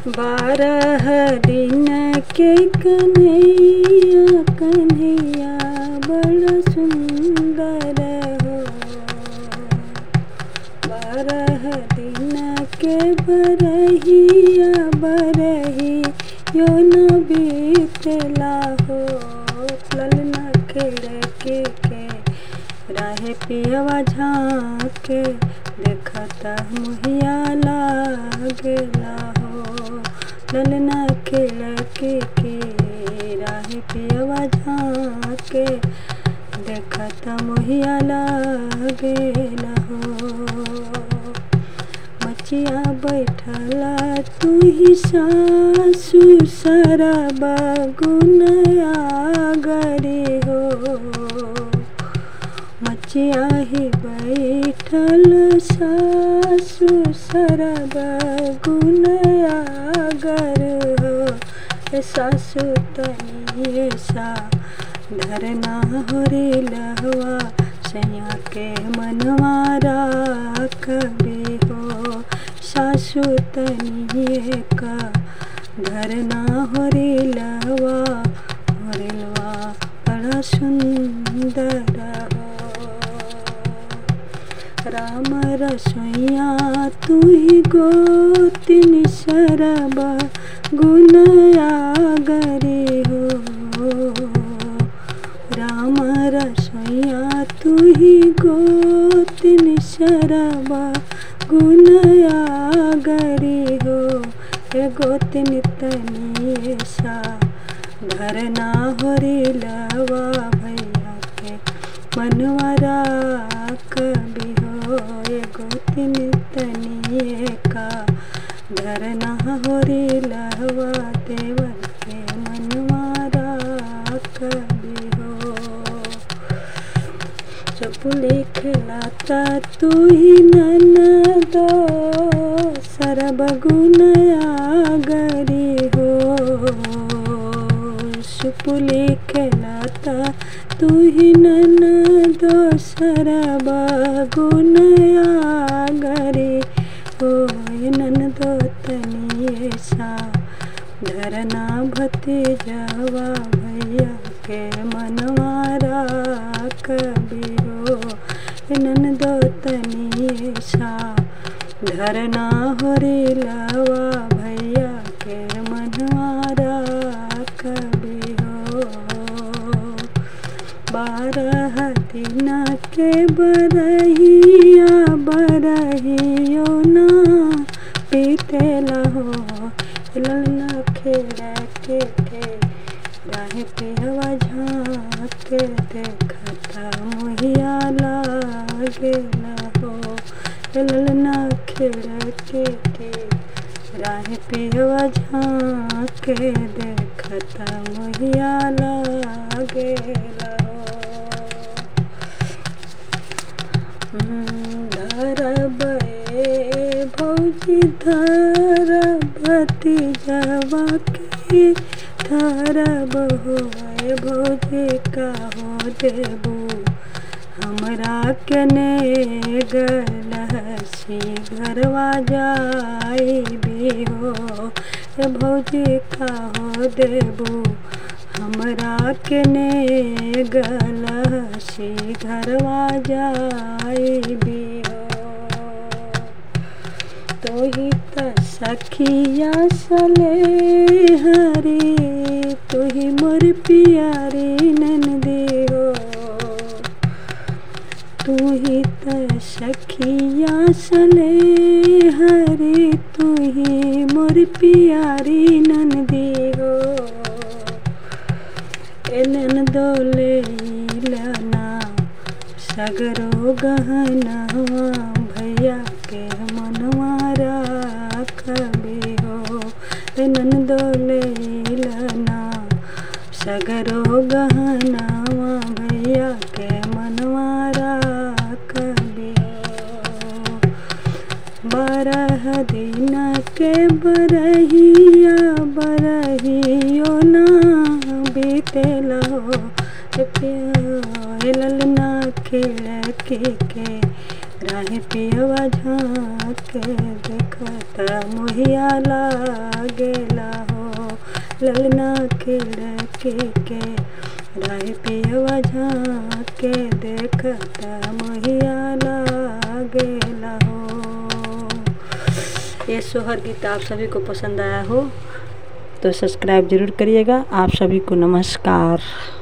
बारह दिन के कन्हैया कन्हैया बड़ा सुंदर हो। 12 दिन के बरहिया बरही यो न बीतला हो। ललना खिड़की के राहे पियवा झाँके देखता मुहिया लागला हो। ललना खिड़की के राहे पियवा झाँके देखता मुहिया लागला हो। मचिया बैठला तू ही सासु सरबा गुनया गरी हो। मचिया ही बैठल सासु सरबा गुनया गर हो। सासु तनी सा धरना हो रे लहवा सैया के मनवा राखबे हो। सासु तनी का धरना हो रे लहवा बड़ा सुंदर हो। राम रसोइया तू ही गोतिन सरबा गुनया गरी हो। राम रसोइया तू ही गोतिन सरबा गुनया गरी हो। ए गोतिन तनी सा धरना हो रे लवा भैया के मनवा राखबे हो। ए गोतिन तनी का धरना हो रे लवा देवर के मनवा राखबे हो। चपुले खिलाता तू ही ननदो सरबा गुनया गरी हो। सुपुले खिलाता तू ही ननदो सरबा गुनया गरी हो। ननदो तनी सा धरना भतीजवा भैया के मनवा राखबे हो। ननदो तनी सा धरना हो रे लवा भैया के मनवा राखबे हो। 12 दिन के बरहिया बरहियो ना बीतेला हो। ललना खिड़की के राहे पियवा झाँके देखता मुहिया लागला हो। ललना खिड़की के राहे पियवा झाँके देखता मुहिया लागला हो। धरबे भौजी धर भतीजवा के धरब हो। भौजी का हो देबू हमरा के ने गलहसी घरवा जाइबी हो। भौजी का हो देबू हमरा के ने गलहसी घरवा जाइबी हो। तो ही त सखिया सले हरी तू ही मोर प्यारी ननदी हो। तू ही त सखिया सले हरी तू ही मोर प्यारी ननदी हो। ए ननदो ले लना सगरो गहनवा भैया के मनवा राखबे हो। ए ननदो ले लना सगरो गहनवा भैया के मनवा राखबे हो। 12 दिन के बरहिया बरहियो ना बीतेला हो। ललना खिड़की के राहे पियवा झाँके देखता मुहिया ला लागेला हो। ललना खिड़की के राह पियवा झाँके देखता मोहिया लागेला हो। ये सोहर गीत आप सभी को पसंद आया हो तो सब्सक्राइब ज़रूर करिएगा। आप सभी को नमस्कार।